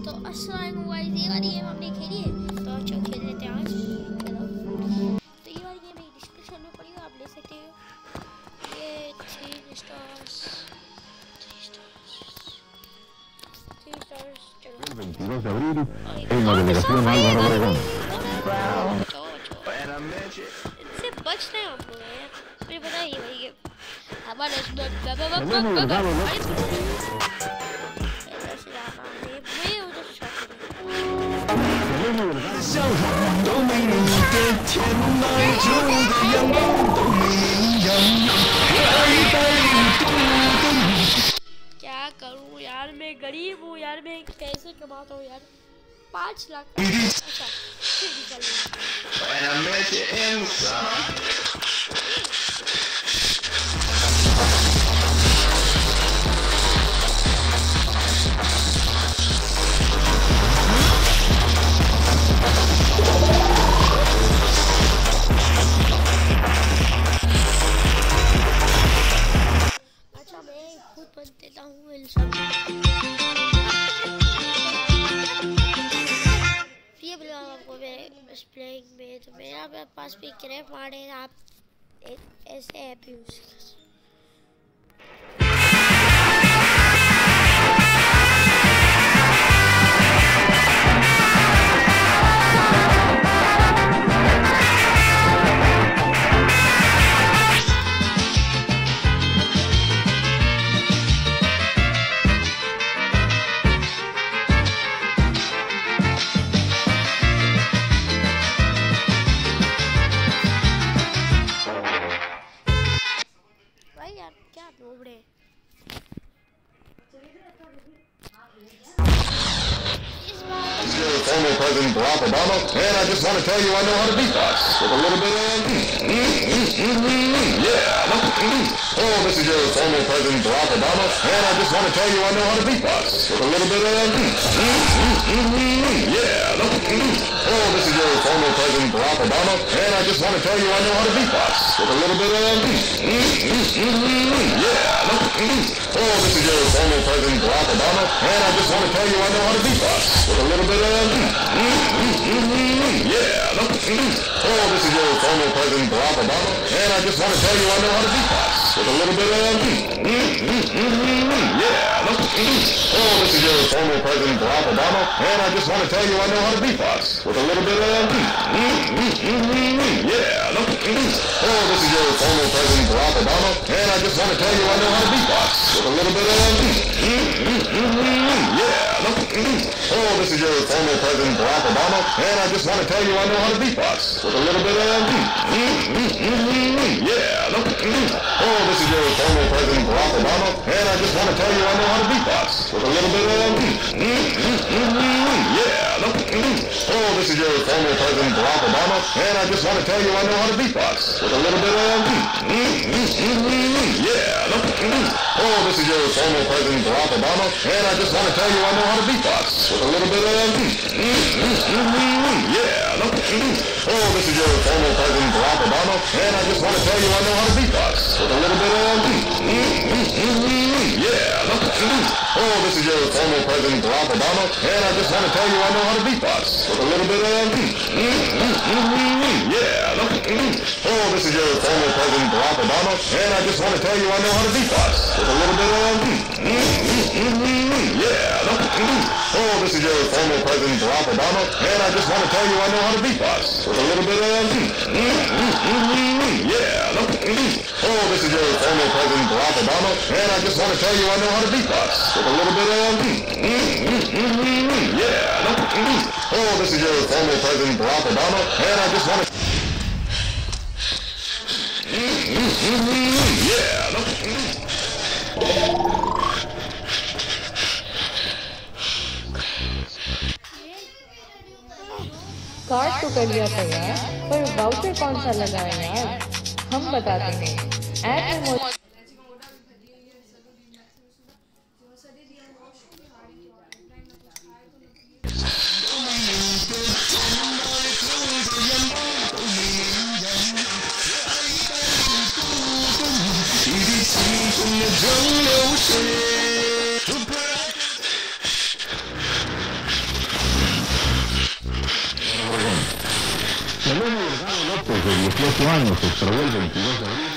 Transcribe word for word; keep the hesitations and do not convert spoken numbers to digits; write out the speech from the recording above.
तो अस्सलाम वालेकुम गाइस, ये वाली गेम हमने खेली है तो अच्छा खेल लेते हैं आज। चलो तो ये वाली गेम डिस्क्रिप्शन में पड़ी हो, आप ले सकते हो। ये three stars three stars three stars चलो veintidós de abril en la delegación Álvaro Obregón. इनसे बचना है हमको यार, मुझे पता है ये वाली गेम हमारे Tenemos dado los 笑容都没你的甜，爱住的阳光都没你阳光，爱带领不动。 क्या करूं यार, मैं गरीब हूँ यार, मैं कैसे कमाता हूँ यार पाँच लाख। अच्छा फिर निकल बन देता हूँ ये बोला आपको मैं प्लेइंग में, तो मेरा पास भी क्रैप मारे हैं, आप एक ऐसे ऐप यूज कर सकते। क्या नोबड़े former President Barack Obama, and I just want to tell you I know how to beatbox with a little bit of yeah. Oh, this is your former President Barack Obama, and I just want to tell you I know how to beatbox with a little bit of yeah. Oh, this is your former President Barack Obama, and I just want to tell you I know how to beatbox with a little bit of yeah. Oh, this is your former President Barack Obama, and I just want to tell you I know how to beatbox with a little bit of yeah. Oh, this is your former President Barack Obama, and I just want to tell you I know how to beatbox with a little bit of yeah. Oh, this is your former President Barack Obama, and I just want to tell you I know how to beatbox with a little bit of yeah. Oh, this is your former President Barack Obama, and I just want to tell you I know how to beatbox with a little bit of yeah. Oh, this is your former President Barack Obama, and I just want to tell you I know how to beatbox with a little bit of yeah. Oh, this is your former President Barack Obama, and I just want to tell you I know how to beatbox with a little bit of yeah. Oh, this is your former President Barack Obama, and I just want to tell you I know how to beatbox with a little bit of yeah. Oh, this is your former President Barack Obama, and I just want to tell you I know how to beatbox with a little bit of yeah. Oh, this is your former President Barack Obama, and I just want to tell you I know how to beatbox with a little bit of yeah. Oh, this is your former President Barack Obama, and I just want to tell you I know how to beatbox with a little bit of yeah. Oh, this is your former President Barack Obama, and I just want to tell you I know how to beatbox with a little bit of yeah. Oh, this is your former President Barack Obama, and I just want to tell you I know how to beatbox with a little bit of yeah. Oh, this is your former President Barack Obama, and I just want to tell you I know how to beatbox with a little bit of yeah. Oh, this is your former President Barack Obama, and I just want to yeah. Card तो कर लिया था यार, पर voucher कौन सा लगा है यार, हम बताते हैं। ऐप में मौजूद 中流水。 desde dieciocho años, se probó el veintidós de abril.